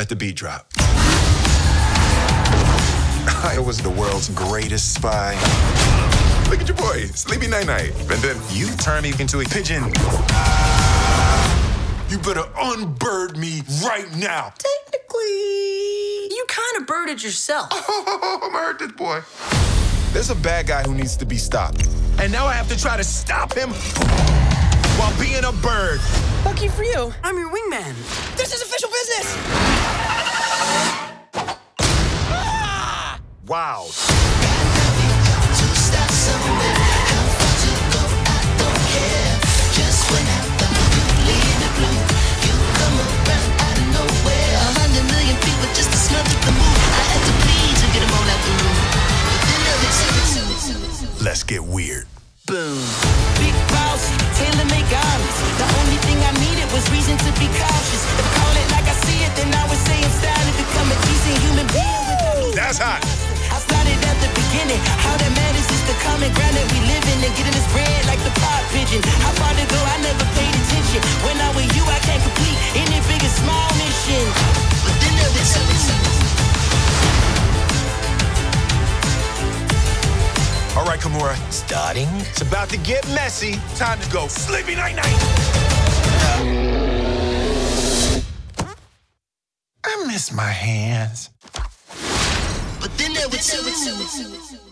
Let the beat drop. I was the world's greatest spy. Look at your boy, Sleepy Night Night. And then you turn me into a pigeon. You better unbird me right now. Technically, you kind of birded yourself. Oh, I'm gonna hurt this boy. There's a bad guy who needs to be stopped. And now I have to try to stop him while being a bird. Lucky for you, I'm your wingman. This is official business. Wow. Let's get weird. Boom. Big boss, tailor-made garments. The only thing I needed was reason to be cautious. If I call it like I see it, then I would say it's time to become a decent human being. That's hot. I started at the beginning. How that matters is the common ground that we live in and getting this bread like the pot pigeon. How far to go, I never paid attention. When I'm with you, I can't complete any big or small mission. But then there was All right, Kimura. Starting. It's about to get messy. Time to go. Sleepy Night Night. I miss my hands. But then there was